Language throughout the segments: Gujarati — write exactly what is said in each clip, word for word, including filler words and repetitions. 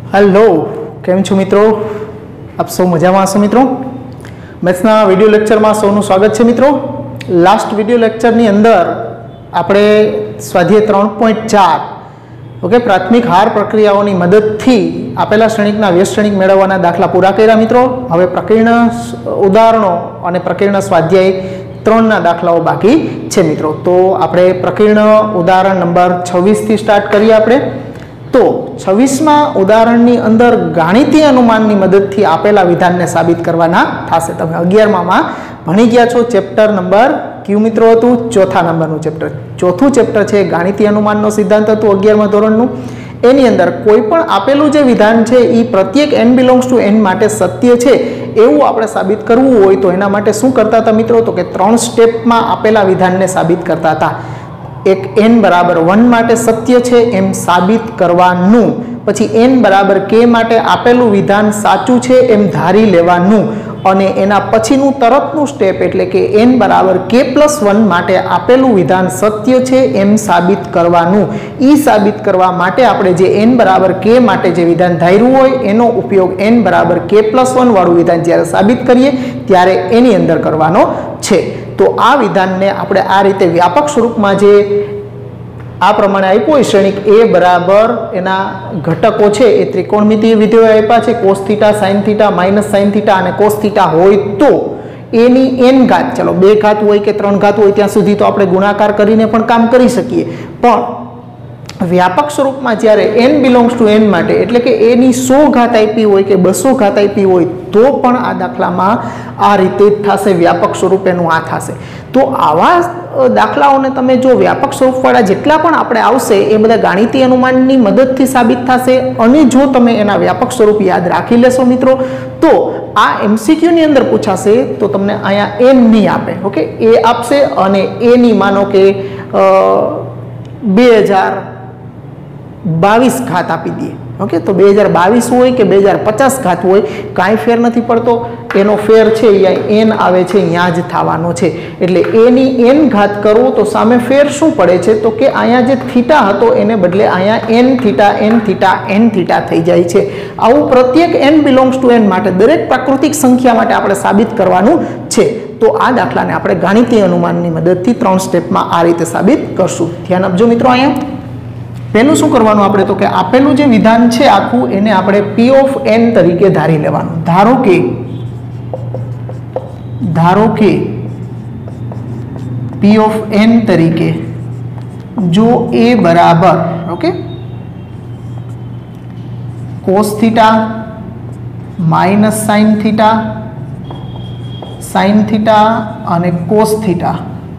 हेलो केम छो मित्रों आप सौ मजा में हशो मित्रों मैथ्सना विडियो लेक्चर में सौનું स्वागत है मित्रों। लास्ट विडियो लेक्चर नी अंदर आपणे स्वाध्याय त्रण पॉइंट चार ओके प्राथमिक हार प्रक्रियाओनी मददथी आपेला श्रेणिकना व्यस्त श्रेणिक मेळववाना दाखला पूरा कर्या मित्रों। हवे प्रकीर्ण उदाहरणों अने प्रकीर्ण स्वाध्याय त्रणना दाखलाओ बाकी छे मित्रों। तो आपणे प्रकीर्ण उदाहरण नंबर छवीस थी स्टार्ट करीए आपणे। तो छवीसमा उदाहरणनी अंदर गाणितीय अनुमाननी मददथी आपेला विधानने साबित करवाना थशे। तमे अगियारमां भणी गया छो चेप्टर नंबर क्यू मित्रों हतुं चौथा नंबरनुं चेप्टर चौथुं चेप्टर छे गाणितीय अनुमाननो सिद्धांत हतुं अगियारमा धोरणनुं। एनी अंदर कोईपण आपेલું जे विधान छे ई प्रत्येक n बिलोंग्स टू n माटे सत्य छे एवुं आपणे साबित करवुं होय तो एना माटे शुं करता हता मित्रों तो के त्रण स्टेपमां आपेला विधानने साबित करता हता। एक n बराबर वन माटे सत्य छे एम साबित करवानुं, पछी n बराबर k माटे आपेलुं विधान साचुं छे एम धारी लेवानुं अने एना पछीनुं तरतनुं स्टेप एटले के n बराबर k प्लस वन माटे आपेलुं विधान सत्य छे एम साबित करवानुं। ई साबित करवा माटे आपणे जे n बराबर k माटे जे विधान धार्युं होय एनो उपयोग n बराबर k प्लस वन वाळुं विधान ज्यारे साबित करीए त्यारे एनी अंदर करवानो छे। तो आ विधान ने आपणे आ रीते व्यापक स्वरूप में जे आ प्रमाणे आप्युं होय श्रेणिक ए बराबर एना घटको छे ए त्रिकोणमितीय विधेयो आप्या छे cos theta sine theta minus sine theta अने कोस थीटा होय तो एनी एन घात चलो बे घात होय के त्रण घात होय त्यां सुधी तो आपणे गुणाकार करीने पण काम करी शकीए पण व्यापक स्वरूप में ज्यारे n बिलोंग्स टू n माटे एटले के a नी सौ घात आपी होय के बसो घात आपी होय तो पण आ दाखलामां आ रीते थशे व्यापक स्वरूप एनुं आ थशे। तो आवा दाखलाओने तमे जो व्यापक स्वरूपवाळा जेटला पण आपणे आवशे ए बधा गाणितीय अनुमाननी मददथी साबित थशे अने जो तमे एना व्यापक स्वरूप याद राखी लेशो मित्रों तो आ एमसीक्यू नी अंदर पूछाशे तो तमने अहींया n नहीं आपे ओके ए आपशे अने a नी मानो के बे हज़ार बावीस घात आपी दिए ओके तो बे हज़ार बावीस होय के बे हज़ार पचास घात होय कांई फेर नहीं पड़तो एनो फेर छे या एन आवे छे या ज थवानो छे एटले ए नी एन घात करो तो सामे फेर शुं पड़े छे तो के आया जे थीटा हतो एने बदले आया n theta n theta n theta थई जाय छे। आवुं प्रत्येक n बिलोंग्स टू n माटे दरेक प्राकृतिक संख्या माटे आपणे साबित करवानुं छे। तो आ दाखलाने आपणे गाणितीय अनुमाननी मददथी त्रण स्टेपमां आ रीते साबित करशुं। ध्यान आपजो मित्रों। अहींया पहलू शू करवानुं आपणे तो के आपेलू जे विधान छे आखुं एने आपणे p ऑफ n तरीके धारी लेवानुं। धारो के धारो के p ऑफ n तरीके जो a बराबर okay cos theta minus sin theta sin theta अने cos थीटा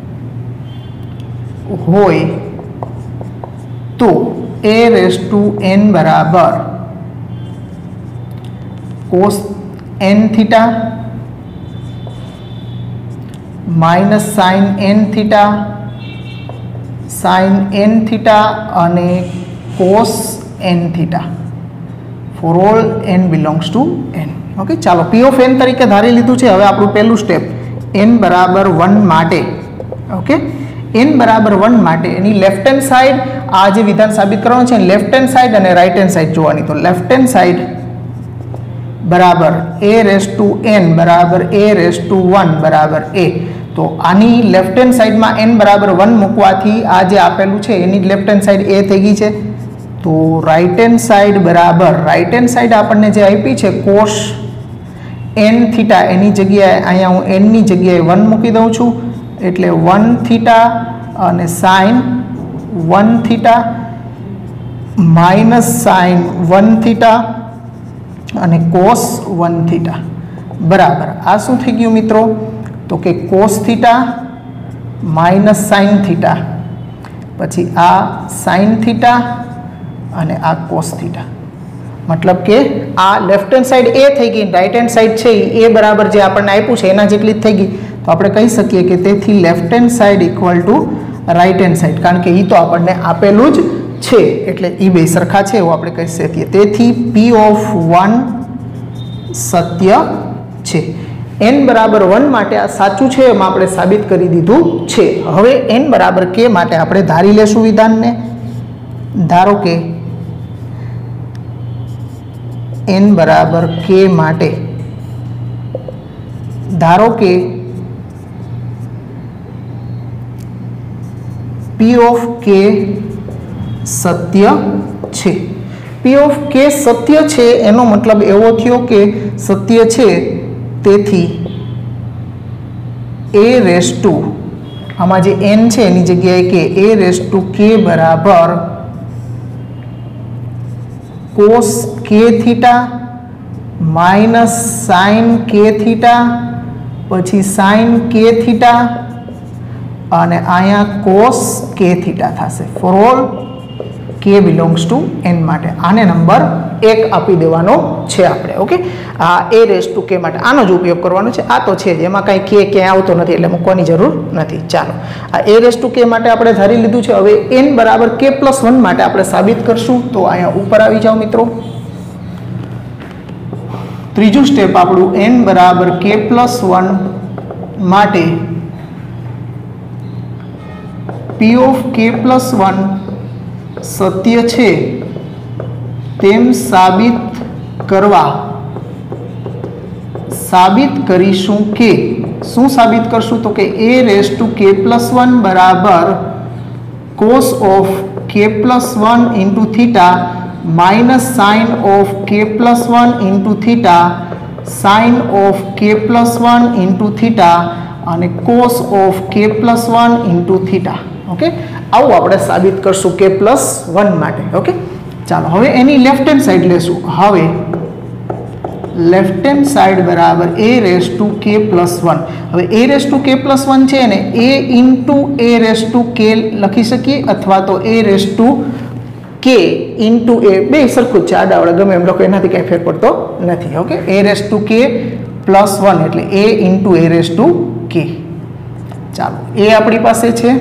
होय तो a रेस टू n बराबर cos n theta minus sine n theta sine n theta अने cos n theta for all n belongs to n okay. चलो p ऑफ n तरीके धारी लीधुं छे। हवे आपणुं पहेलुं स्टेप n बराबर वन माटे ओके n बराबर वन माटे एनी लेफ्ट हेन्ड साइड आ जे विधान साबित करवानुं छे लेफ्ट हेन्ड साइड अने राइट हेन्ड साइड जोवानी। तो लेफ्ट हेन्ड साइड बराबर a रेस टू n बराबर a रेस टू वन बराबर a। तो आनी लेफ्ट हेन्ड साइड में n बराबर वन मूकवाथी आ जे आपेलुं छे एनी लेफ्ट हेन्ड साइड a थई गई छे। तो राइट हेन्ड साइड बराबर राइट हेन्ड साइड आपणे जे आपी छे कोस n थीटा एनी जग्याए अहींया हूँ n नी जग्याए वन मूकी दઉં છું एटले वन थीटा अने sine one theta minus sine one theta अने कोस वन थीटा बराबर आ शुं थई गयुं मित्रों तो के cos theta minus sine theta पछी आ साइन थीटा अने आ कोस थीटा मतलब के आ लेफ्ट हेन्ड साइड ए थई गई राइट हेन्ड साइड छे ए बराबर जे आपणे आप्युं छे एना जेटली ज थई गई तो आपणे कही सकीए के तेथी left hand side equal to right hand side कारण के ई तो आपणे आपेलुं ज छे एटले ई बे सरखा छे एवुं आपणे कही सकीए। तेथी p ऑफ वन सत्य छे। n बराबर वन माटे आ साचुं छे एम आपणे साबित करी दीधुं छे। हवे n बराबर k माटे आपणे धारी लेशुं विधान ने। धारो के એન બરાબર કે માટે ધારો કે પી ઓફ કે સત્ય છે. પી ઓફ કે સત્ય છે એનો મતલબ એવો થયો કે સત્ય છે, તેથી એ રેસ ટુ આમાં જે એન છે એની જગ્યાએ કે એ રેસ ટુ કે બરાબર cos K theta minus sine K theta પછી સાઇન કે થીટા અને અહીંયા કોસ કે થીટા થશે for all K belongs to N માટે. આને નંબર એક આપી દેવાનો છે આપણે. ઓકે, આ એ રેસ ટુ કે માટે આનો જ ઉપયોગ કરવાનો છે. આ તો છે જ, એમાં કાંઈ કે ક્યાંય આવતો નથી એટલે મૂકવાની જરૂર નથી. ચાલો, આ એ રેસ ટુ કે માટે આપણે ધારી લીધું છે. હવે એન બરાબર કે પ્લસ વન માટે આપણે સાબિત કરશું. તો અહીંયા ઉપર આવી જાઓ મિત્રો. ત્રીજું સ્ટેપ આપણું એન બરાબર કે પ્લસ વન માટે પી ઓફ કે પ્લસ વન સત્ય છે તેમ સાબિત કરવા સાબિત કરીશું કે શું સાબિત કરશું? તો કે એ રેસ ટુ કે પ્લસ વન બરાબર કોસ ઓફ કે plus one into theta minus sine of કે plus one into theta sine of કે પ્લસ વન ઇન્ટુ થીટા અને કોસ ઓફ કે plus one into theta. Okay, આવું આપણે સાબિત કરશું કે પ્લસ વન માટે. ઓકે, ચાલો હવે એની લેફ્ટ હેન્ડ સાઈડ લેશું. હવે લેફ્ટ હેન્ડ સાઈડ બરાબર એ રેસ ટુ કે પ્લસ વન. હવે એ રેસ ટુ કે પ્લસ વન છે ને A into A raise to K લખી શકીએ અથવા તો એ રેસ ટુ કે ઇન્ટુ એ, બે સરખું જ છે, આડાવડા ગમે એમ લખો, એનાથી કંઈ ફેર પડતો નથી. ઓકે, એ રેસ ટુ કે પ્લસ વન એટલે A into A raise to K. ચાલો, એ આપણી પાસે છે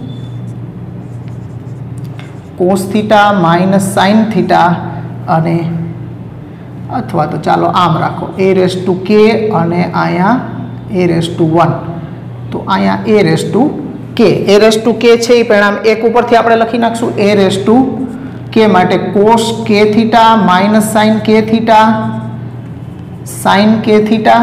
cos theta minus sine theta અને અથવા તો ચાલો આમ રાખો એ રેસ ટુ કે અને અહીંયા એ રેસ ટુ વન. તો અહીંયા એ raise to k, A raise to કે છે એ પરિણામ એક ઉપરથી આપણે લખી નાખશું. એ રેસ ટુ કે માટે cos K theta minus sine K theta sine K theta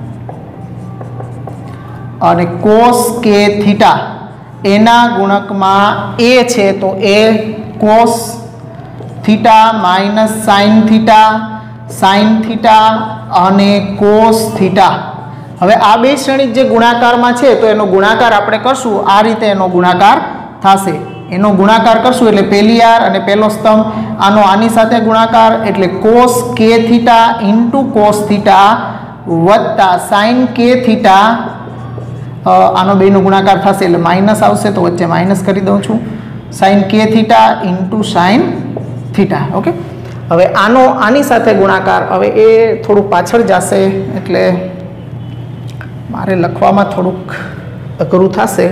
અને કોસ કે થીટા એના ગુણકમાં એ છે તો એ cos theta minus sine theta sine theta અને કોસ થીટા. હવે આ બે શ્રેણી જે ગુણાકારમાં છે તો એનો ગુણાકાર આપણે કરશું. આ રીતે એનો ગુણાકાર થશે. એનો ગુણાકાર કરશું એટલે પહેલી આર અને પહેલો સ્તંભ, આનો આની સાથે ગુણાકાર એટલે cos K theta into cos theta વત્તા સાઇન કે થીટા, આનો બેનો ગુણાકાર થશે એટલે માઇનસ આવશે તો વચ્ચે માઇનસ કરી દઉં છું. Sine K theta into sine theta. Okay, હવે આનો આની સાથે ગુણાકાર, હવે એ થોડુંક પાછળ જશે એટલે મારે લખવામાં થોડુંક અઘરું થશે.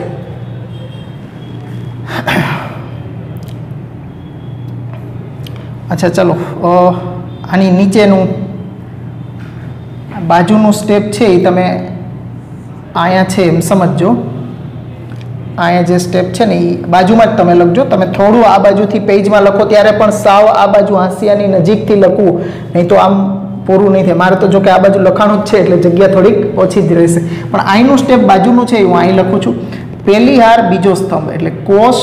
અચ્છા ચલો, આની નીચેનું બાજુનું સ્ટેપ છે એ તમે અહીંયા છે એમ સમજજો. અહીંયા જે સ્ટેપ છે ને એ બાજુમાં જ તમે લખજો. તમે થોડું આ બાજુથી પેજમાં લખો ત્યારે પણ સાવ આ બાજુ હાંસિયાની નજીકથી લખવું, નહીં તો આમ પૂરું નહીં થાય. મારે તો જો કે આ બાજુ લખાણું જ છે એટલે જગ્યા થોડીક ઓછી જ રહેશે. પણ અહીંનું સ્ટેપ બાજુનું છે હું અહીં લખું છું. પહેલી હાર બીજો સ્તંભ એટલે cos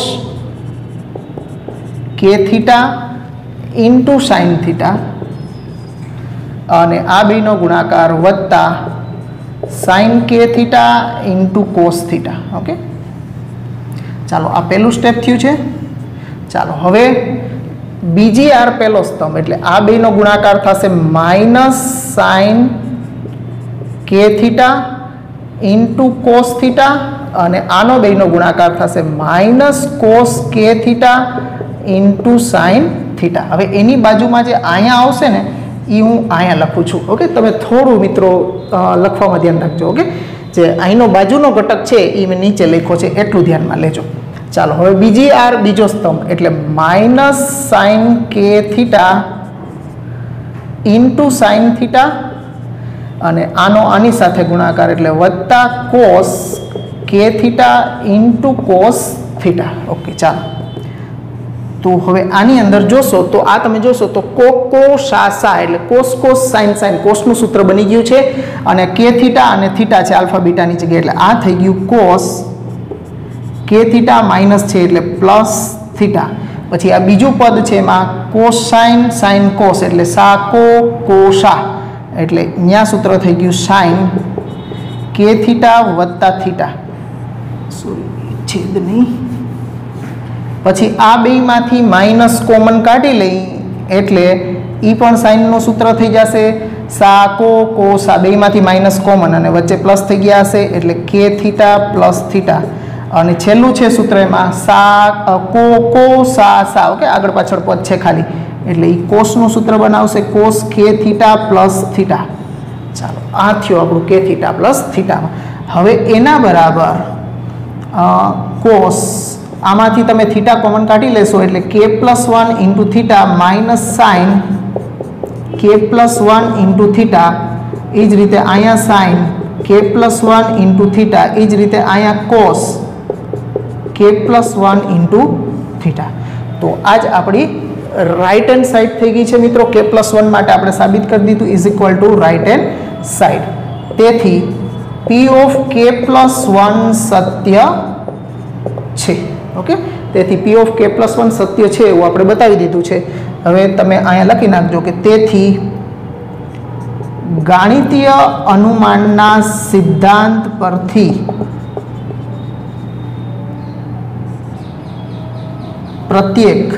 K theta into sine theta અને આ બેનો ગુણાકાર વત્તા sine K theta into cos theta. Okay, ચાલો આ પહેલું સ્ટેપ થયું છે. ચાલો હવે બીજી આર પહેલો સ્તંભ એટલે આ બેનો ગુણાકાર થશે minus sine K theta into cos theta અને આનો બેનો ગુણાકાર થશે minus cos K theta into sine theta. હવે એની બાજુમાં જે અહીંયા આવશે ને એ હું અહીંયા લખું છું. ઓકે, તમે થોડું મિત્રો લખવામાં ધ્યાન રાખજો. ઓકે, જે અહીંનો બાજુનો ઘટક છે એ મેં નીચે લખ્યો છે એટલું ધ્યાનમાં લેજો. ચાલો હવે બીજી આર બીજો સ્તંભ એટલે minus sine K theta into sine theta અને આનો આની સાથે ગુણાકાર એટલે વત્તા cos K theta into cos theta. Okay, ચાલો तो हवे आनी अंदर जोशो तो आ तमे जोशो तो को को सा सा एटले कोस कोस साइन साइन कोसनुं सूत्र बनी गयुं छे अने के थीटा अने थीटा छे अल्फा बीटानी जग्याए एटले आ थई गयुं कोस के थीटा माइनस छे एटले प्लस थीटा पछी आ बीजुं पद छे एमां कोसाइन साइन कोस एटले सा को कोसा एटले न्या सूत्र थई गयुं साइन के थीटा वत्ता थीटा सॉरी छेद नहीं पछी आ बेमांथी माइनस कॉमन काढी लई एटले ई पण साइन नो सूत्र थई जशे सा को कोस आ बेमांथी माइनस कॉमन अने वच्चे प्लस थई गया हशे एटले के थीटा प्लस थीटा अने छेल्लुं छे सूत्र एमां सा को को सा सा ओके आगळ पाछळ पद छे खाली एटले ई कोस नुं सूत्र बनावशे कोस के थीटा प्लस थीटा चालो आ थयो आपणुं के थीटा प्लस थीटा हवे एना बराबर कोस आमांथी तमे थीटा कॉमन काढी लेशो एटले K plus one into theta minus sine K plus one into theta ए ज रीते आया sine K plus one into theta ए ज रीते आया कोस के प्लस वन इंटू थीटा तो आज अपनी राइट हेन्ड साइड थी गई है मित्रों के प्लस वन माटे आपणे साबित कर दीधुं is equal to right hand side तेथी P of K plus one सत्य छे ओके तेथी P of K plus one सत्य छे एवुं आपणे बतावी दीधुं छे हवे तमे अहींया लखी नाखजो के तेथी गाणितीय अनुमानना सिद्धांत परथी प्रत्येक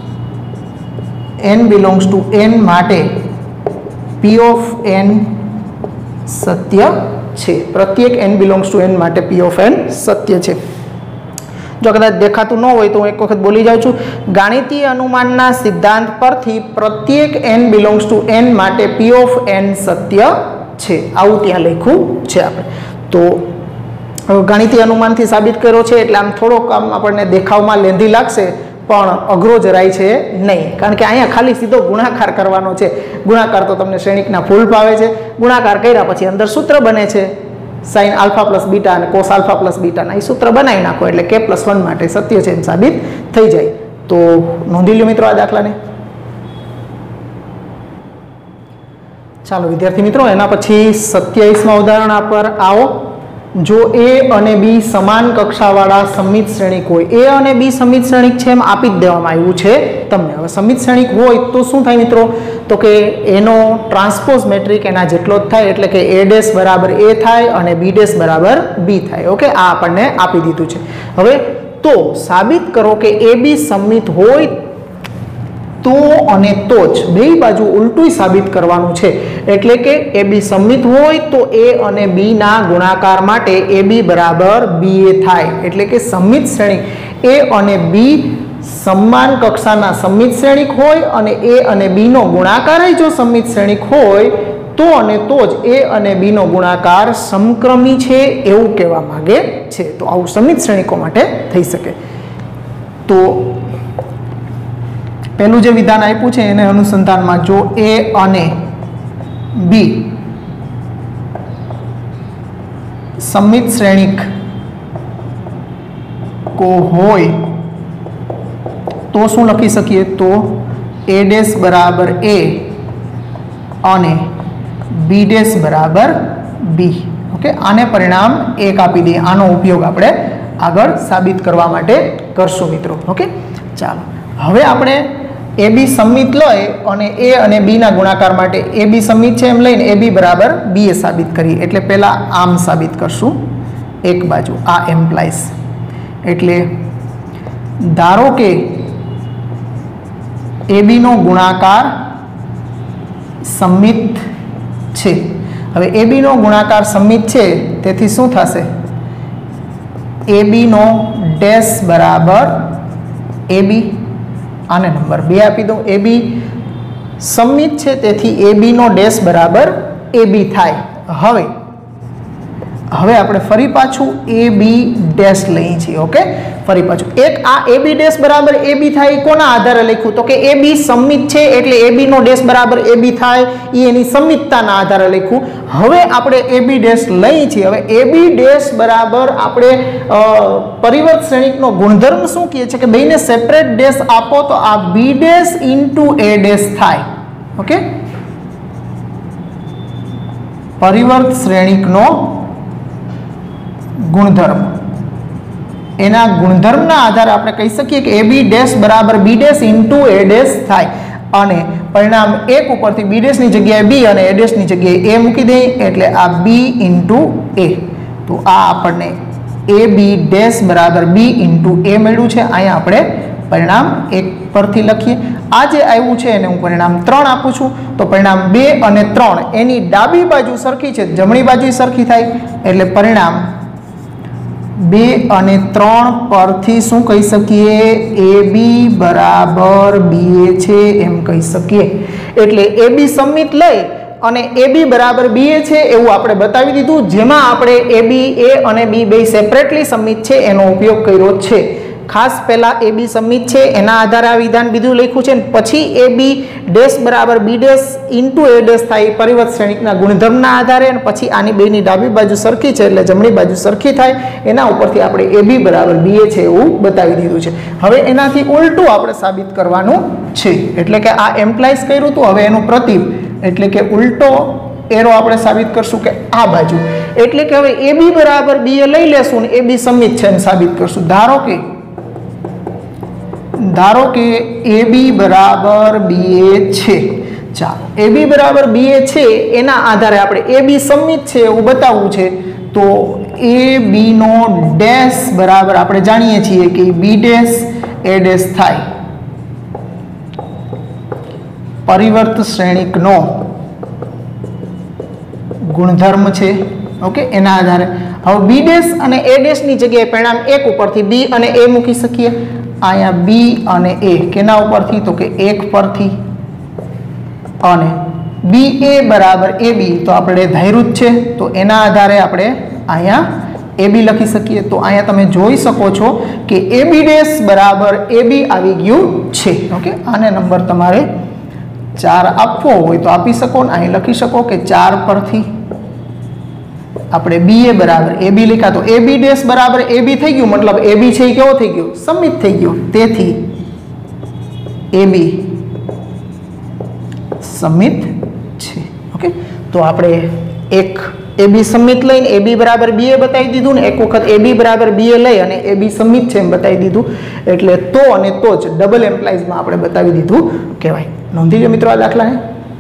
n belongs to n माटे p of n सत्य छे प्रत्येक n belongs to n माटे p of n सत्य छे जो कदाच देखातुं न होय तो एक वखत बोली जाऊं छुं गाणितीय अनुमानना सिद्धांत परथी प्रत्येक n belongs to n माटे p of n सत्य छे आवुं त्यां लख्युं छे आपणे तो गाणितीय अनुमानथी साबित कर्यो छे એટલે આમ થોડોક આમ આપણને દેખાવમાં લેંધી લાગશે પણ અઘરો જરાય છે નહીં કારણ કે અહીંયા ખાલી સીધો ગુણાકાર કરવાનો છે ગુણાકાર તો તમને શ્રેણિકના ફૂલ ભાવે છે ગુણાકાર કર્યા પછી અંદર સૂત્ર બને છે sin આલ્ફા પ્લસ બીટા અને cos આલ્ફા પ્લસ બીટાના એ સૂત્ર બનાવી નાખો એટલે k પ્લસ વન માટે સત્ય છે એમ સાબિત થઈ જાય તો નોંધી લ્યો મિત્રો આ દાખલાને ચાલો વિદ્યાર્થી મિત્રો એના પછી સત્યાવીસમા ઉદાહરણ પર આવો जो ए અને बी સમાન કક્ષાવાળા સમિત શ્રેણિક હોય ए અને बी સમિત શ્રેણિક છે એમ આપી જ દેવામાં આવ્યું છે તમને હવે સમિત શ્રેણિક હોય તો શું થાય મિત્રો તો કે એનો ટ્રાન્સપોઝ મેટ્રિક એના જેટલો જ થાય એટલે કે a ડેશ બરાબર a થાય અને b ડેશ બરાબર b થાય ઓકે આ આપણને આપી દીધું છે હવે તો સાબિત કરો કે a b સમિત હોય तो અને તો જ બે બાજુ ઉલટું સાબિત કરવાનું છે એટલે કે a b સમિત હોય તો a અને b ના ગુણાકાર માટે a b બરાબર b a થાય એટલે કે સમિત શ્રેણિક a અને b સમાન કક્ષાના સમિત શ્રેણિક હોય અને a અને b નો ગુણાકાર જો સમિત શ્રેણિક હોય તો અને તો જ a અને b નો ગુણાકાર સમક્રમી છે એવું કહેવા માંગે છે તો આવું સમિત શ્રેણિકો માટે થઈ શકે તો पहलू जो विधान आप्યું છે એને અનુસંધાનમાં જો a અને b સમિત શ્રેણિક को હોય તો શું લખી શકીએ તો a ડેશ બરાબર a અને b ડેશ બરાબર b ઓકે આને પરિણામ એક આપી દઈએ આનો ઉપયોગ આપણે આગળ સાબિત કરવા માટે કરશું મિત્રો ઓકે ચાલો હવે આપણે ए बी समित लय और ए और बी ना गुणाकार माटे ए बी समित है एम लईने ए बी बराबर बी ए साबित करिए एटले पहला आम साबित करशुं एक बाजू आ एम्प्लाइज एटले धारो के ए बी नो गुणाकार समित छे हवे ए बी नो गुणाकार समित छे तेथी शुं थशे ए बी नो डैश बराबर ए बी आने नंबर बे आपी दो ए बी समित है तेथी ए बी नो डैश बराबर ए बी थाय हवे હવે આપણે ફરી પાછું એ બી ડેશ લઈએ છીએ. ઓકે, ફરી પાછું એક આ એ બી ડેશ બરાબર એ બી થાય કોના આધારે લખ્યું? તો કે એ બી સમમિત છે એટલે એ બી નો ડેશ બરાબર એ બી થાય એ એની સમમિતતાના આધારે લખ્યું. હવે આપણે એ બી ડેશ લઈએ છીએ. હવે એ બી ડેશ બરાબર આપણે પરિવર્ત શ્રેણિકનો ગુણધર્મ શું કહે છે કે બેને સેપરેટ ડેશ આપો તો આ B dash into A dash થાય. ઓકે, પરિવર્ત શ્રેણિકનો ગુણધર્મ, એના ગુણધર્મના આધારે આપણે કહી શકીએ કે એ બી ડેશ બરાબર B dash into A dash થાય અને પરિણામ એક ઉપરથી બી ડેશની જગ્યાએ બી અને એ ડેશની જગ્યાએ એ મૂકી દઈએ એટલે આ બી ઇન્ટુ એ. તો આ આપણને એ બી ડેશ બરાબર બી ઇન્ટુ એ મળ્યું છે. અહીંયા આપણે પરિણામ એક પરથી લખીએ. આ જે આવ્યું છે એને હું પરિણામ ત્રણ આપું છું. તો પરિણામ બે અને ત્રણ એની ડાબી બાજુ સરખી છે, જમણી બાજુ સરખી થાય એટલે પરિણામ બે અને ત્રણ પરથી શું કહી શકીએ? એ બી બરાબર બી એ છે એમ કહી શકીએ. એટલે એ બી સમમિત લઈ અને એ બી બરાબર બી એ છે એવું આપણે બતાવી દીધું, જેમાં આપણે એ બી એ અને બી બે સેપરેટલી સમમિત છે એનો ઉપયોગ કર્યો છે. ખાસ પહેલા એ બી સમમિત છે એના આધારે આ વિધાન બીજું લખ્યું છે, પછી એ બી ડેશ બરાબર B dash into A dash થાય પરિવર્ત શ્રેણિકના ગુણધર્મના આધારે, અને પછી આની બેની ડાબી બાજુ સરખી છે એટલે જમણી બાજુ સરખી થાય એના ઉપરથી આપણે એ બી બરાબર બી એ છે એવું બતાવી દીધું છે. હવે એનાથી ઉલટું આપણે સાબિત કરવાનું છે, એટલે કે આ એમ્પ્લાઇઝ કર્યું હતું, હવે એનું પ્રતિપ એટલે કે ઉલટો એરો આપણે સાબિત કરશું કે આ બાજુ, એટલે કે હવે એ બી બરાબર બી એ લઈ લેશું ને એ બી સમમિત છે એમ સાબિત કરશું. ધારો કે ધારો કે એ બી બરાબર બી એ છે. ચાલો, એ બી બરાબર બી એ છે એના આધારે આપણે એ બી સમમિત છે એવું બતાવવું છે. તો એ બી નો ડેશ બરાબર આપણે જાણીએ છીએ કે બી ડેશ એ ડેશ થાય પરિવર્ત શ્રેણિકનો ગુણધર્મ છે. ઓકે, એના આધારે હવે બી ડેશ અને એ ડેશ ની જગ્યાએ પરિણામ એક ઉપરથી બી અને એ મૂકી શકીએ. અહીંયા બી અને એ કેના ઉપરથી? તો કે એક પરથી, અને બી એ બરાબર એ બી તો આપણે ધાર્યું જ છે તો એના આધારે આપણે અહીંયા એ બી લખી શકીએ. તો અહીંયા તમે જોઈ શકો છો કે એ બી ડેશ બરાબર એ બી આવી ગયું છે. ઓકે, આને નંબર તમારે ચાર આપવો હોય તો આપી શકો ને અહીં લખી શકો કે ચાર પરથી આપણે બી એ બરાબર એ બી લખ્યા તો એ બી ડેશ બરાબર એ બી થઈ ગયું, મતલબ એ બી છે એ કેવો થઈ ગયો? સમમિત થઈ ગયો. તેથી એ બી સમમિત છે. ઓકે, તો આપણે એક એ બી સમમિત લઈને એ બી બરાબર બી એ બતાવી દીધું ને એક વખત એ બી બરાબર બી એ લઈ અને એ બી સમમિત છે એમ બતાવી દીધું, એટલે તો અને તો જ ડબલ એમ્પ્લાઇઝમાં આપણે બતાવી દીધું કહેવાય. નોંધી લો મિત્રો આ દાખલાને.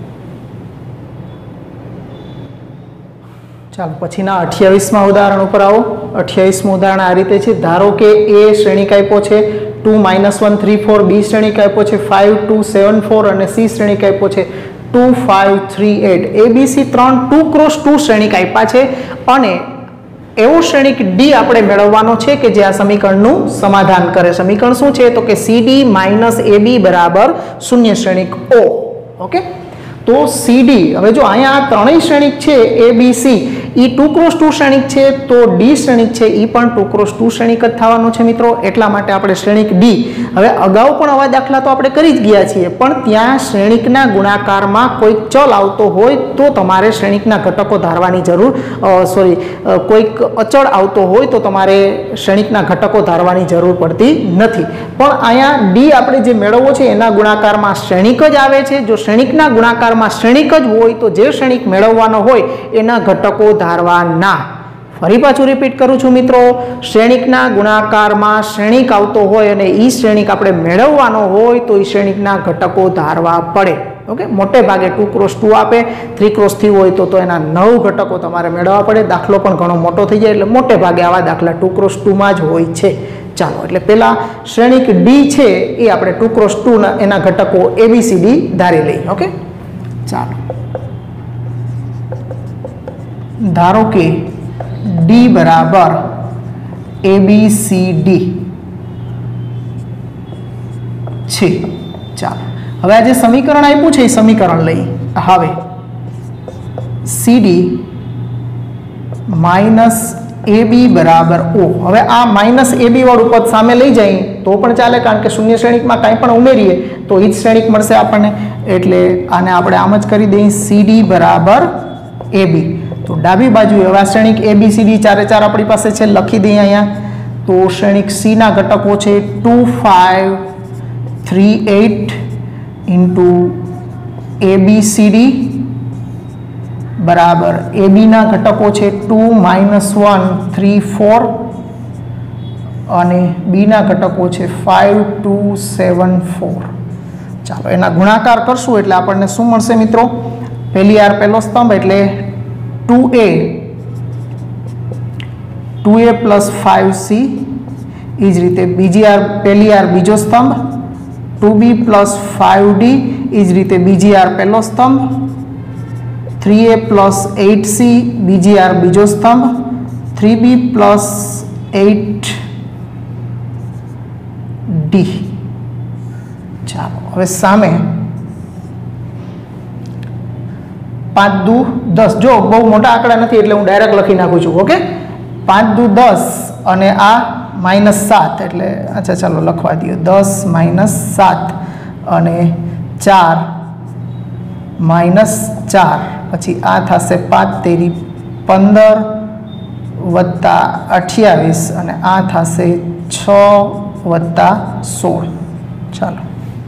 ચાલો પછીના અઠ્યાવીસમાં ઉદાહરણ ઉપર આવો. અઠ્યાવીસમું ઉદાહરણ આ રીતે છે. ધારો કે એ શ્રેણિક આપ્યો છે two minus one three four, B શ્રેણિક આપ્યો છે ફાઇવ ટુ સેવન ફોર અને સી શ્રેણિક આપ્યો છે two five three eight. A B C ત્રણ ટુ ક્રોસ ટુ શ્રેણિક આપ્યા છે અને એવો શ્રેણિક ડી આપણે મેળવવાનો છે કે જે આ સમીકરણનું સમાધાન કરે. સમીકરણ શું છે? તો કે C D minus A B બરાબર શૂન્ય શ્રેણિક ઓ. ઓકે, તો સી ડી, હવે જો અહીંયા ત્રણેય શ્રેણિક છે એ બી સી એ ટુ ક્રોસ ટુ શ્રેણિક છે તો ડી શ્રેણિક છે એ પણ ટુ ક્રોસ ટુ શ્રેણિક જ થવાનું છે મિત્રો. એટલા માટે આપણે શ્રેણિક ડી, હવે અગાઉ પણ આવા દાખલા તો આપણે કરી જ ગયા છીએ, પણ ત્યાં શ્રેણિકના ગુણાકારમાં કોઈક ચલ આવતો હોય તો તમારે શ્રેણિકના ઘટકો ધારવાની જરૂર, સોરી કોઈક અચળ આવતો હોય તો તમારે શ્રેણિકના ઘટકો ધારવાની જરૂર પડતી નથી. પણ અહીંયા ડી આપણે જે મેળવવો છે એના ગુણાકારમાં શ્રેણિક જ આવે છે. જો શ્રેણિકના ગુણાકારમાં શ્રેણિક જ હોય તો જે શ્રેણિક મેળવવાનો હોય એના ઘટકો ધારવાના. ફરી પાછું રિપીટ કરું છું મિત્રો, શ્રેણિકના ગુણાકારમાં શ્રેણિક આવતો હોય અને ઈ શ્રેણિક આપણે મેળવવાનો હોય તો ઈ શ્રેણિકના ઘટકો ધારવા પડે. ઓકે, મોટે ભાગે ટુ ક્રોસ ટુ આપે, થ્રી ક્રોસ થ્રી હોય તો તો એના નવ ઘટકો તમારે મેળવવા પડે. દાખલો પણ ઘણો મોટો થઈ જાય એટલે મોટે ભાગે આવા દાખલા ટુ ક્રોસ ટુમાં જ હોય છે. ચાલો, એટલે પેલા શ્રેણિક ડી છે એ આપણે ટુ ક્રોસ ટુ એના ઘટકો એ બી સી ડી ધારી લઈએ. ઓકે, ચાલો ધારો કે ડી બરાબર એ બી સી ડી છે. ચાલો હવે આ જે સમીકરણ આપ્યું છે એ સમીકરણ લઈ. હવે C D minus A B બરાબર ઓ. હવે આ માઇનસ એ બી વાળું પદ સામે લઈ જઈએ તો પણ ચાલે, કારણ કે શૂન્ય શ્રેણિકમાં કાંઈ પણ ઉમેરીએ તો એ જ શ્રેણિક મળશે આપણને. એટલે આને આપણે આમ જ કરી દઈએ સી ડી બરાબર એ બી. તો ડાબી બાજુ હવે આ શ્રેણિક એ બી સી ડી ચારે ચાર આપણી પાસે છે, લખી દઈએ અહીંયા. તો શ્રેણિક સી ના ઘટકો છે two five three eight into A B C D બરાબર એ બી ના ઘટકો છે two minus one three four અને બી ના ઘટકો છે ફાઇવ ટુ સેવન ફોર. ચાલો એના ગુણાકાર કરશું એટલે આપણને શું મળશે મિત્રો? પહેલી આર પહેલો સ્તંભ એટલે two A two A plus five C. એ જ રીતે બીજી આર પહેલી આર બીજો સ્તંભ two B plus five D. એ જ રીતે બીજી આર પહેલો સ્તંભ three A plus eight C. બીજી આર બીજો સ્તંભ three B plus eight D. ચાલો હવે સામે પાંચ દુ દસ. જો બહુ મોટા આંકડા નથી એટલે હું ડાયરેક્ટ લખી નાખું છું. ઓકે, પાંચ દુ દસ અને આ માઇનસ સાત એટલે અચ્છા ચાલો લખવા દો. દસ માઇનસ સાત અને ચાર માઇનસ ચાર. પછી આ થશે પાંચ તેરી પંદર વત્તા અઠ્યાવીસ અને આ થશે છ વત્તા સોળ. ચાલો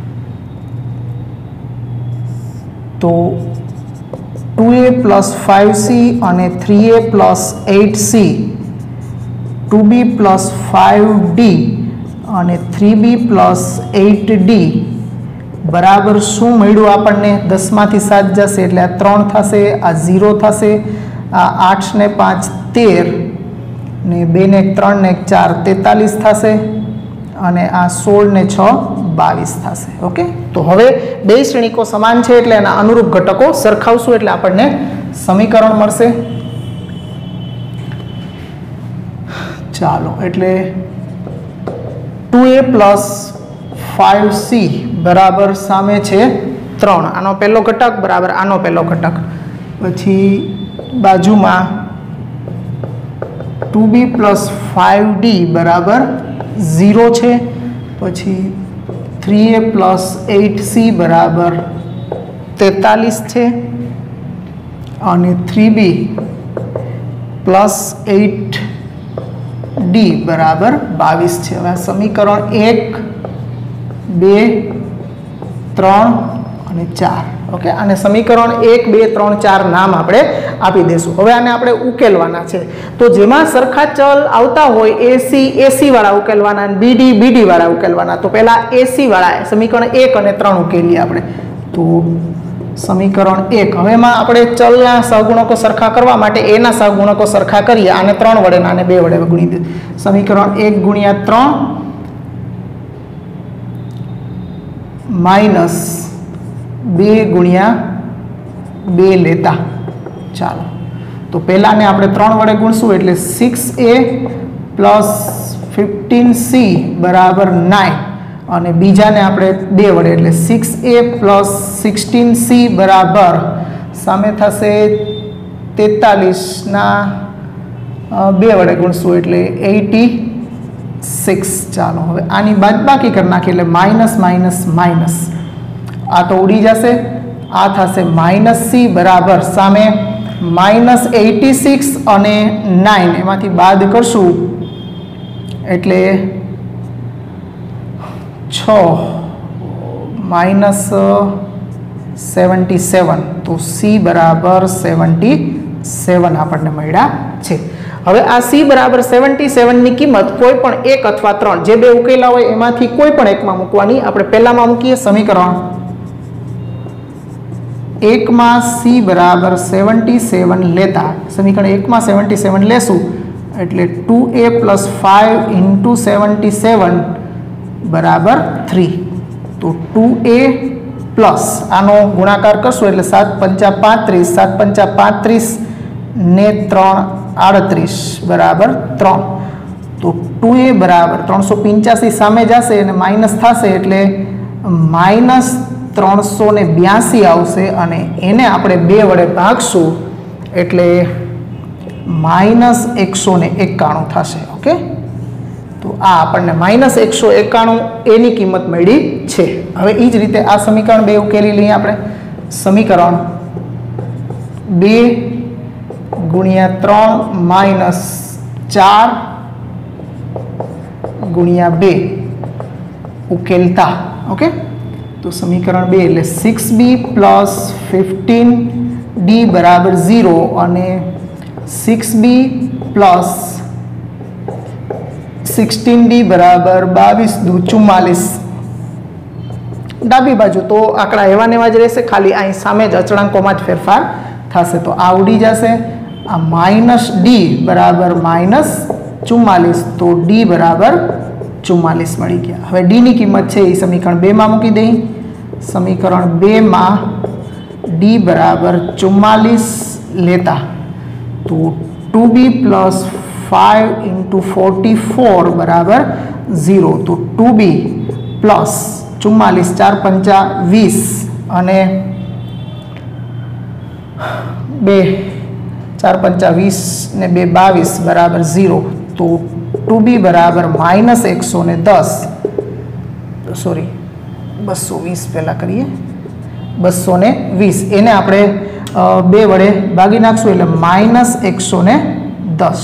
તો two A plus five C અને three A plus eight C, two B plus five D અને three B plus eight D બરાબર શું મળ્યું આપણને? દસમાંથી સાત જશે એટલે આ ત્રણ થશે, આ ઝીરો થશે, આ આઠ ને પાંચ તેર ને બે ને એક ત્રણ ને એક ચાર તેતાલીસ થશે અને આ સોળ ને છ બાવીસ થશે. ઓકે, તો હવે બે શ્રેણિકો સમાન છે એટલે એના અનુરૂપ ઘટકો સરખાવશું એટલે આપણને સમીકરણ મળશે. ચાલો એટલે two A plus five C બરાબર સામે છે ત્રણ. આનો પહેલો ઘટક બરાબર આનો પહેલો ઘટક. પછી બાજુમાં two B plus five D બરાબર ઝીરો છે. પછી three A plus eight C બરાબર તેતાલીસ છે અને three B plus eight D બરાબર બાવીસ છે. હવે સમીકરણ એક બે ત્રણ અને ચાર. ઓકે, અને સમીકરણ એક બે ત્રણ ચાર નામ આપણે આપી દઈશું. હવે આને આપણે ઉકેલવાના છે. તો જેમાં સરખા ચલ આવતા હોય એસી એસી વાળા ઉકેલવાના, બીડી બીડી વાળા ઉકેલવાના. તો પહેલા એસી વાળા સમીકરણ એક અને ત્રણ ઉકેલીએ આપણે. તો સમીકરણ એક, હવે એમાં આપણે ચલના સહગુણકો સરખા કરવા માટે એના સહગુણકો સરખા કરીએ. આને ત્રણ વડે આને બે વડે ગુણી દે. સમીકરણ એક ગુણ્યા ત્રણ માઇનસ બે ગુણ્યા બે લેતા. ચાલો તો પહેલાને આપણે ત્રણ વડે ગુણશું એટલે six A plus fifteen C બરાબર નાઇન અને બીજાને આપણે બે વડે એટલે six A plus sixteen C બરાબર સામે થશે તેતાલીસના બે વડે ગુણશું એટલે એટી સિક્સ. ચાલો હવે આની બાદબાકી કરી નાખીએ એટલે માઇનસ માઇનસ માઇનસ. આ તો ઉડી જશે, આ થશે માઇનસ સી બરાબર સામે માઇનસ એટી સિક્સ અને નાઇન એમાંથી બાદ કરશું એટલે છ માઇનસ સેવન્ટી સેવન. તો સી બરાબર સેવન્ટી સેવન આપણને મળ્યા છે. હવે આ સી બરાબર સેવન્ટી સેવનની કિંમત કોઈ પણ એક અથવા ત્રણ જે બે ઉકેલા હોય એમાંથી કોઈ પણ એકમાં મૂકવાની. આપણે પહેલામાં મૂકીએ સમીકરણ એકમાં સી બરાબર સેવન્ટી સેવન લેતા. સમીકરણ એકમાં સેવન્ટી સેવન લેશું એટલે two A plus five into seventy seven બરાબર થ્રી. તો ટુ એ પ્લસ આનો ગુણાકાર કરશું એટલે સાત પંચા પાંત્રીસ, સાત પંચા પાંત્રીસ ને ત્રણ આડત્રીસ બરાબર ત્રણ. તો ટુ એ બરાબર ત્રણસો પંચ્યાસી સામે જશે અને માઇનસ થશે એટલે માઇનસ ત્રણસો ને બ્યાસી આવશે અને એને આપણે બે વડે ભાગશું એટલે माइनस एक सौ एकाणु थशे। ओके, तो आ आपने माइनस एक सौ एकाणु एनी किंमत मळी छे। हवे ई ज रीते आ समीकरण बे उकेली लईए आपणे। समीकरण बे गुणिया त्रण माइनस चार गुणिया बे उकेलता। ओके, तो समीकरण बे એટલે six B plus fifteen D बराबर जीरो અને six B plus sixteen D बराबर बावीस दू चुम्मालीस। डाबी बाजू तो आंकड़ा एवा ने एवा ज रहेशे, खाली અહીં સામે જ અચળાંકોમાં જ ફેરફાર થશે। તો આ ઉડી જશે। आ माइनस डी बराबर माइनस चुम्मालीस, तो डी बराबर चुम्मालीस मळी गया। हवे डी नी किंमत छे ए समीकरण बे मां मूकी दई। समीकरण बे मां डी बराबर चुम्मालीस लेता तो two B plus five into forty four बराबर जीरो। तो टू बी प्लस चुम्मालीस चार पंचा वीस अने बे चार पंचा वीस ने बे बावीस बराबर जीरो। तो टू बी बराबर माइनस एक सौ ने दस, सॉरी बसो वीस पहला करिए, बसो ने वीस एने आपणे बे वडे भागी नाखशुं એટલે माइनस एक सौ ने दस।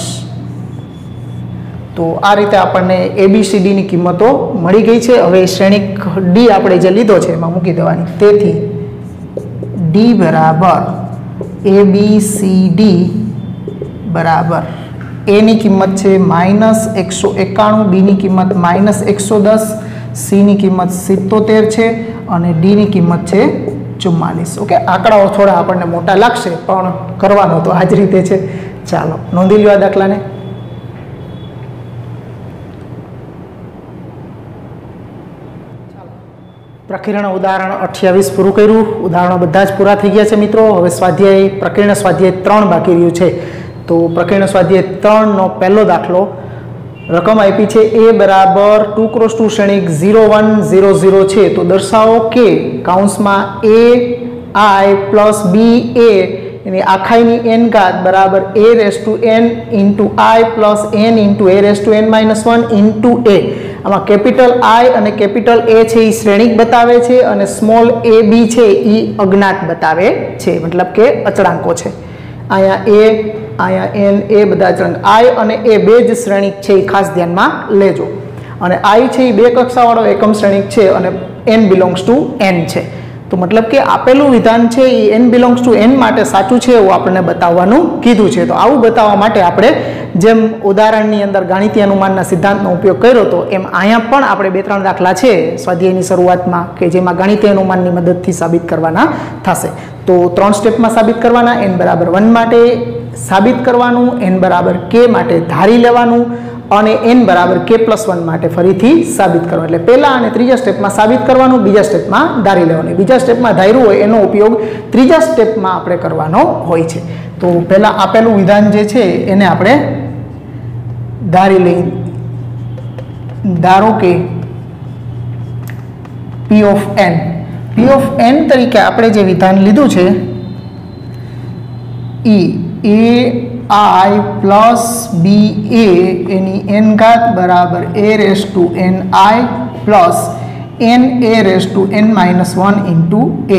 तो आ रीते आपणे एबीसीडी ની કિંમતો મળી ગઈ છે। હવે શ્રેણિક ડી આપણે જે લીધો છે એમાં મૂકી દેવાની। તેથી ડી બરાબર ए बी सी डी बराबर ए नी किंमत है माइनस एक सौ एकाणु, बी नी किंमत माइनस एक सौ दस, सी नी किंमत सित्तोतेर है और डी नी किंमत है चुम्मालीस। ओके, आंकड़ाओ थोड़ा आपने मोटा लगशे पण करवानो तो आज रीते है। चालो नोंधी लो आ दाखला ने। प्रकीर्ण उदाहरण अठावीस पूरु कर्युं। उदाहरणों बधा ज पूरा थई गया छे मित्रों। हवे स्वाध्याय प्रकीर्ण स्वाध्याय त्रण बाकी रह्युं छे। तो प्रकीर्ण स्वाध्याय त्रण नो पहलो दाखलो रकम आपी छे ए बराबर टू क्रॉस टू श्रेणिक जीरो वन जीरो जीरो छे। तो दर्शावो के काउंस में ए आई प्लस बी ए यानी आखाईनी एन घात बराबर A raise to N into I plus N into A raise to N minus one into A. आमा केपिटल आई और केपिटल ए छे ई श्रेणिक बतावे छे और स्मॉल ए बी छे ई अज्ञात बतावे छे, मतलब के अचळांको छे। आया ए आया एन ए बधा अचळांक आई और ए बे ज श्रेणिक छे ई खास ध्यान में लेजो। और आई छे ई बे कक्षावाळो एकम श्रेणिक छे और एन बिलोंग्स टू एन छे। तो मतलब के आपेलू विधान है एन बिलोंग्स टू एन माटे साचुं छे एवुं आपणे बताववानुं कीधुं छे। तो आवुं बताववा माटे आपणे जेम उदाहरणनी अंदर गाणितीय अनुमानना सिद्धांतनो उपयोग कर्यो तो एम अहींया पण आपणे बे त्रण दाखला छे स्वाध्यायनी शरूआतमां के जेमां गाणितीय अनुमाननी मददथी साबित करवाना थशे। तो त्रण स्टेपमां साबित करवाना। एन बराबर वन माटे साबित करवानुं, एन बराबर के माटे धारी लेवानुं और एन बराबर के प्लस वन माटे फरीथी साबित करवा। एटले पहला अने त्रीजा स्टेप में साबित करवानुं, बीजा स्टेप में धारी लेवानुं। बीजा स्टेप में धार्युं होय एनो उपयोग त्रीजा स्टेप में आपणे करवानो होय छे। तो पहला आपेलुं विधान जे छे एने आपणे धारी लई। धारो के P of N, P of N तरीके आपणे जे विधान लीधुं छे ई A I plus B A एनी एन घात बराबर A raise to N I plus N A raise to N minus one into A.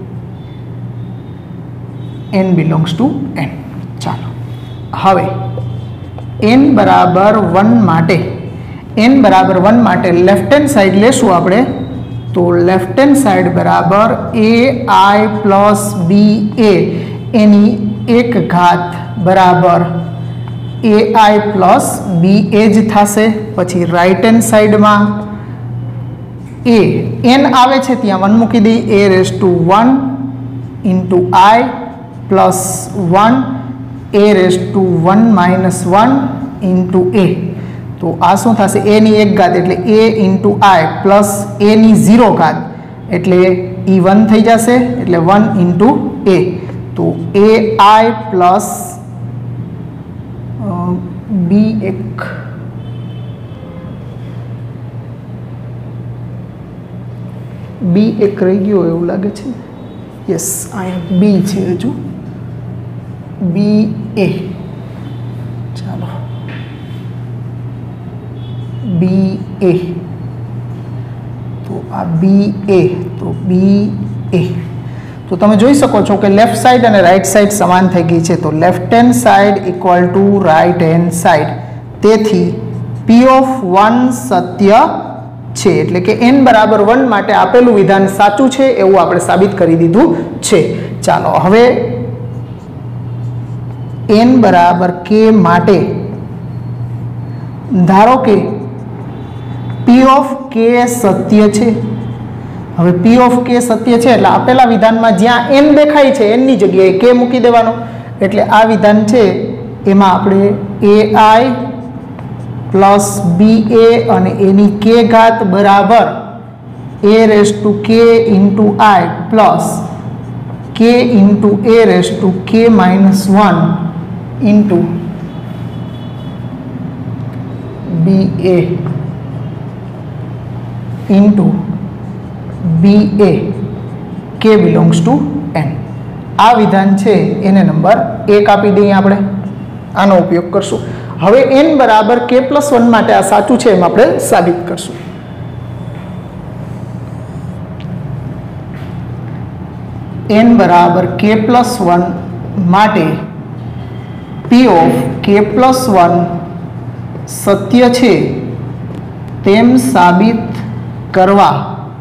N belongs to N. चलो हवे एन बराबर वन माटे एन बराबर वन माटे लेफ्ट हेन्ड साइड लेशुं आपणे। तो लेफ्ट हेन्ड साइड बराबर A I plus B A एनी एक घात बराबर ए आई प्लस बी ए ज थशे। पछी राइट हेन्ड साइड में ए एन आवे छे त्यां वन मूकी दई A raise to one into I plus one A raise to one minus one into A. तो आ शुं थशे ए नी एक घात एटले A into I plus A नी जीरो घात एटले ई वन थई जशे एटले वन इंटू ए। तो ए आई प्लस बी एक बी एक रही गयो एवं लगे छे। यस आ बी छे हजू बी ए બી એ, તો આ બી એ, તો બી એ. તો તમે જોઈ શકો છો કે લેફ્ટ સાઈડ અને રાઈટ સાઈડ સમાન થઈ ગઈ છે, તો left hand side equal to right hand side. તેથી પી ઓફ વન સત્ય છે, એટલે કે એન બરાબર વન માટે આપેલું વિધાન સાચું છે એવું આપણે સાબિત કરી દીધું છે. ચાલો હવે એન બરાબર કે માટે ધારો કે પી ઓફ કે સત્ય છે. હવે પી ઓફ કે સત્ય છે એટલે આપેલા વિધાનમાં જ્યાં એન દેખાય છે એનની જગ્યાએ કે મૂકી દેવાનો. એટલે આ વિધાન છે એમાં આપણે એ આઈ પ્લસ બી એ અને એની કે ઘાત બરાબર એ રેસ ટુ કે ઇન્ટુ આઈ પ્લસ કે ઇન્ટુ એ રેસ ટુ કે minus one into B A into B A K belongs to N. આ વિધાન છે એને નંબર એક આપી દઈએ આપણે, આનો ઉપયોગ કરશું. હવે એન બરાબર કે પ્લસ વન માટે આ સાચું છે એમ આપણે સાબિત કરશું. એન બરાબર કે પ્લસ વન માટે પી ઓફ કે પ્લસ વન સત્ય છે તેમ સાબિત કરવા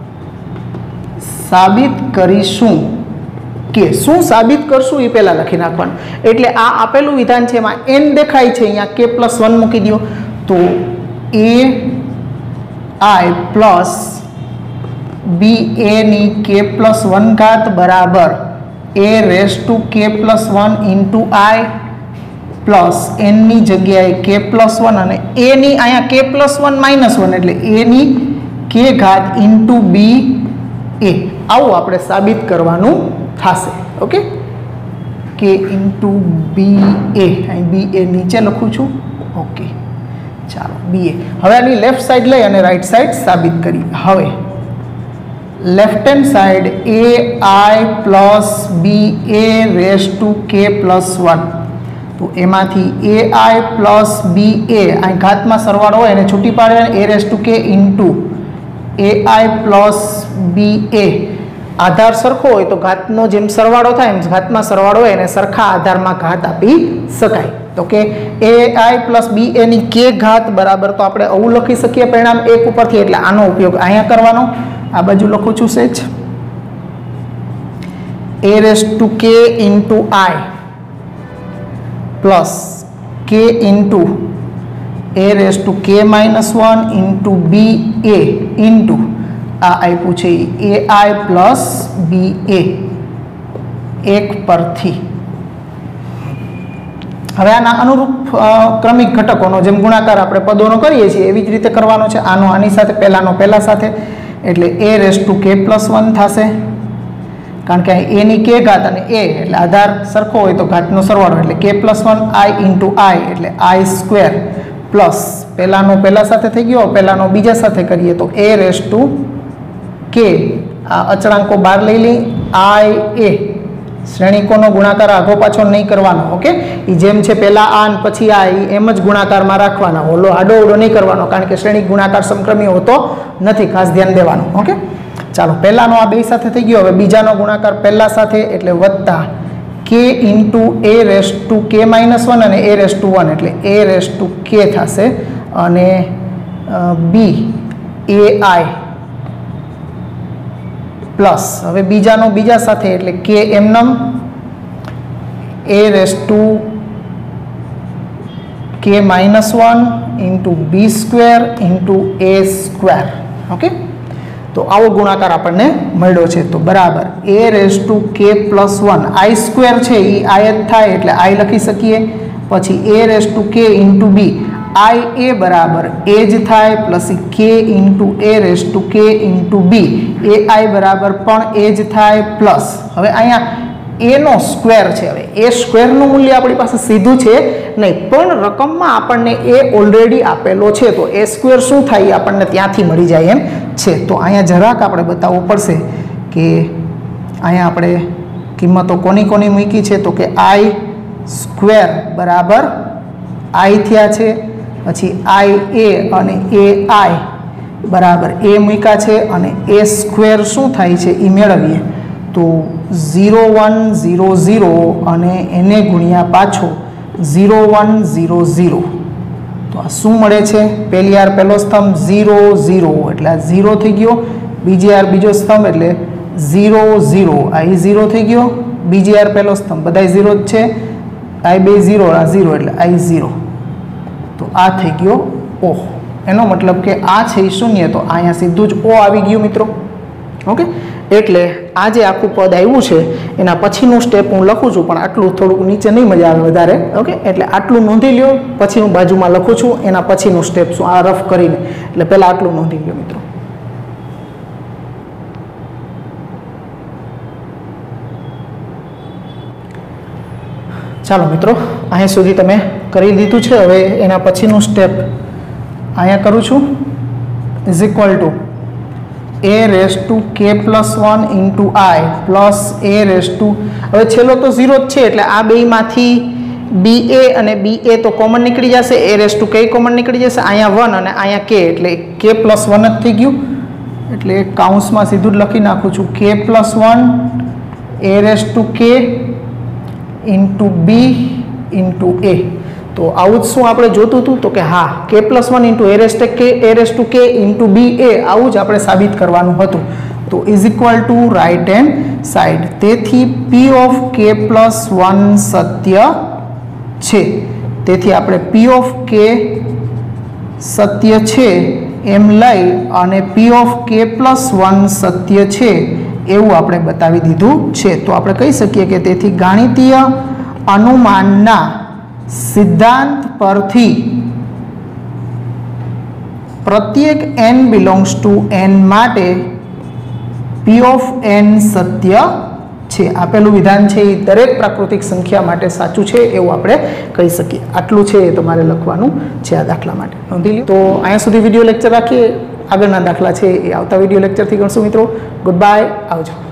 સાબિત કરીશું. કે શું સાબિત કરશું એ પહેલા લખી નાખવાનું. એટલે આ આપેલું વિધાન છે એમાં એન દેખાય છે, અહીંયા કે પ્લસ વન મૂકી દો, તો એ આઈ પ્લસ બી એની કે પ્લસ વન ઘાત બરાબર એ રેસ ટુ કે પ્લસ વન ઇન્ટુ આઈ પ્લસ એનની જગ્યાએ કે પ્લસ વન અને એની અહીંયા કે પ્લસ વન માઇનસ વન એટલે એની કે ઘાત ઇન્ટુ બી એ. આવું આપણે સાબિત કરવાનું થશે. ઓકે, કે ઇન્ટુ બી એ, અહીં બી એ નીચે લખું છું. ઓકે, ચાલો બી એ. હવે આની લેફ્ટ સાઈડ લઈ અને રાઈટ સાઈડ સાબિત કરી. હવે left hand side A I plus B A raise to કે પ્લસ વન, તો એમાંથી એ આઈ પ્લસ બી એ અહીં ઘાતમાં સરવાળો હોય એને છૂટી પાડે એ રેસ ટુ કે into A I plus B A. આધાર સરખો હોય તો ઘાતનો જેમ સરવાળો થાય એમ ઘાતમાં સરવાળો હોય એને સરખા આધારમાં ઘાત આપી શકાય. તો કે એ I plus B any K ઘાત બરાબર, તો આપણે આવું લખી શકીએ પરિણામ એક ઉપરથી, એટલે આનો ઉપયોગ અહીંયા કરવાનો. આ બાજુ લખું છું સેજ એ રેસ ટુ કે ઇન્ટુ આઈ પ્લસ કે ઇન્ટુ એ રેસ ટુ કે minus one into B A into આ આપ્યું છે એ આઈ પ્લસ બી એ એક પરથી. હવે આના અનુરૂપ ક્રમિક ઘટકોનો જેમ ગુણાકાર આપણે પદોનો કરીએ છીએ એવી જ રીતે કરવાનો છે. આનો આની સાથે, પહેલાનો પહેલા સાથે, એટલે એ રેસ ટુ કે પ્લસ વન થશે, કારણ કે અહીં એની કે ઘાત અને એ એટલે આધાર સરખો હોય તો ઘાતનો સરવાળો, એટલે K plus one I into I એટલે આઈ સ્ક્વેર પ્લસ પહેલાનો પહેલા સાથે થઈ ગયો, પહેલાનો બીજા સાથે કરીએ તો એ રેસ ટુ કે આ અચળાંકો બહાર લઈ લઈ આઈ એ. શ્રેણિકોનો ગુણાકાર આઘો પાછો નહીં કરવાનો. ઓકે, એ જેમ છે પહેલાં આ પછી આ એમ જ ગુણાકારમાં રાખવાના, ઓલો આડો ઓડો નહીં કરવાનો, કારણ કે શ્રેણિક ગુણાકાર સમક્રમી હોતો નથી, ખાસ ધ્યાન દેવાનું. ઓકે, ચાલો પહેલાનો આ બે સાથે થઈ ગયો. હવે બીજાનો ગુણાકાર પહેલા સાથે એટલે વત્તા K into A raise to કે માઇનસ વન અને એ રેસ ટુ વન એટલે એ રેસ ટુ કે થશે, અને બી એ આઈ પ્લસ હવે બીજાનો બીજા સાથે એટલે કે એમનમ એ રેસ ટુ કે minus one into b square into a square. Okay, તો આવો ગુણાકાર આપણને મળ્યો છે. તો બરાબર એ રેસ ટુ કે પ્લસ વન આઈ સ્ક્વેર છે એ આઈ જ થાય એટલે આઈ લખી શકીએ, પછી એ રેસ ટુ કે ઇન્ટુ બી આઈ એ બરાબર એ જ થાય પ્લસ કે ઇન્ટુ એ રેસ ટુ કે ઇન્ટુ બી એ આઈ બરાબર પણ એ જ થાય પ્લસ હવે અહીંયા એનો સ્ક્વેર છે. હવે એ સ્ક્વેરનું મૂલ્ય આપણી પાસે સીધું છે નહીં, પણ રકમમાં આપણને એ ઓલરેડી આપેલો છે, તો એ સ્ક્વેર શું થાય એ આપણને ત્યાંથી મળી જાય એમ છે. તો અહીંયા જરાક આપણે બતાવવું પડશે કે અહીંયા આપણે કિંમતો કોની કોની મૂકી છે, તો કે આઈ સ્ક્વેર બરાબર આઈ થયા છે, પછી આઈ એ અને એ આઈ બરાબર એ મૂક્યા છે અને એ સ્ક્વેર શું થાય છે એ મેળવીએ તો ઝીરો વન ઝીરો ઝીરો અને એને ગુણ્યા પાછો ઝીરો વન ઝીરો ઝીરો તો આ શું મળે છે પહેલી આર પહેલો સ્તંભ ઝીરો ઝીરો એટલે આ ઝીરો થઈ ગયો, બીજી આર બીજો સ્તંભ એટલે ઝીરો ઝીરો આ એ ઝીરો થઈ ગયો, બીજી આર પહેલો સ્તંભ બધા ઝીરો જ છે, આઈ બે ઝીરો આ ઝીરો એટલે આઈ ઝીરો તો આ થઈ ગયો ઓ. એનો મતલબ કે આ છે એ શૂન્ય તો અહીંયા સીધું જ ઓ આવી ગયું મિત્રો. ઓકે, એટલે આ જે આખું પદ આવ્યું છે એના પછીનું સ્ટેપ હું લખું છું, પણ આટલું થોડુંક નીચે નહીં મજા આવે વધારે. ઓકે, એટલે આટલું નોંધી લ્યો, પછી હું બાજુમાં લખું છું એના પછીનું સ્ટેપ શું આ રફ કરીને, એટલે પહેલાં આટલું નોંધી લ્યો મિત્રો. ચાલો મિત્રો, અહીંયા સુધી તમે કરી દીધું છે. હવે એના પછીનું સ્ટેપ અહીંયા કરું છું. Is equal to a raise to કે plus one into I plus a raise to, હવે છેલ્લો તો ઝીરો જ છે એટલે આ બેમાંથી બી એ અને બી એ તો કોમન નીકળી જશે, a raise to k common નીકળી જશે, અહીંયા વન અને અહીંયા કે એટલે કે પ્લસ વન જ થઈ ગયું. એટલે કાઉન્સમાં સીધું જ લખી નાખું છું k plus one a raise to કે ઇન્ટુ બી ઇન્ટુ એ. તો આવું જ શું આપણે જોતું હતું તો કે હા k plus one into A raise to k A raise to કે ઇન્ટુ બી એ આવું જ આપણે સાબિત કરવાનું હતું. તો is equal to right hand side, તેથી પી ઓફ કે પ્લસ વન સત્ય છે. તેથી આપણે પી ઓફ કે સત્ય છે એમ લઈ અને પી ઓફ કે પ્લસ વન સત્ય છે એવું આપણે બતાવી દીધું છે. તો આપણે કહી શકીએ કે તેથી ગાણિતીય અનુમાનના સિદ્ધાંત પરથી પ્રત્યેક એન બિલોંગ્સ ટુ એન માટે પી ઓફ એન સત્ય છે. આપેલું વિધાન છે એ દરેક પ્રાકૃતિક સંખ્યા માટે સાચું છે એવું આપણે કહી શકીએ. આટલું છે એ તમારે લખવાનું છે આ દાખલા માટે, નોંધી લો. તો અહીંયા સુધી વિડીયો લેક્ચર રાખીએ. આગળના દાખલા છે એ આવતા વિડીયો લેક્ચરથી ગણશું મિત્રો. ગુડ બાય, આવજો.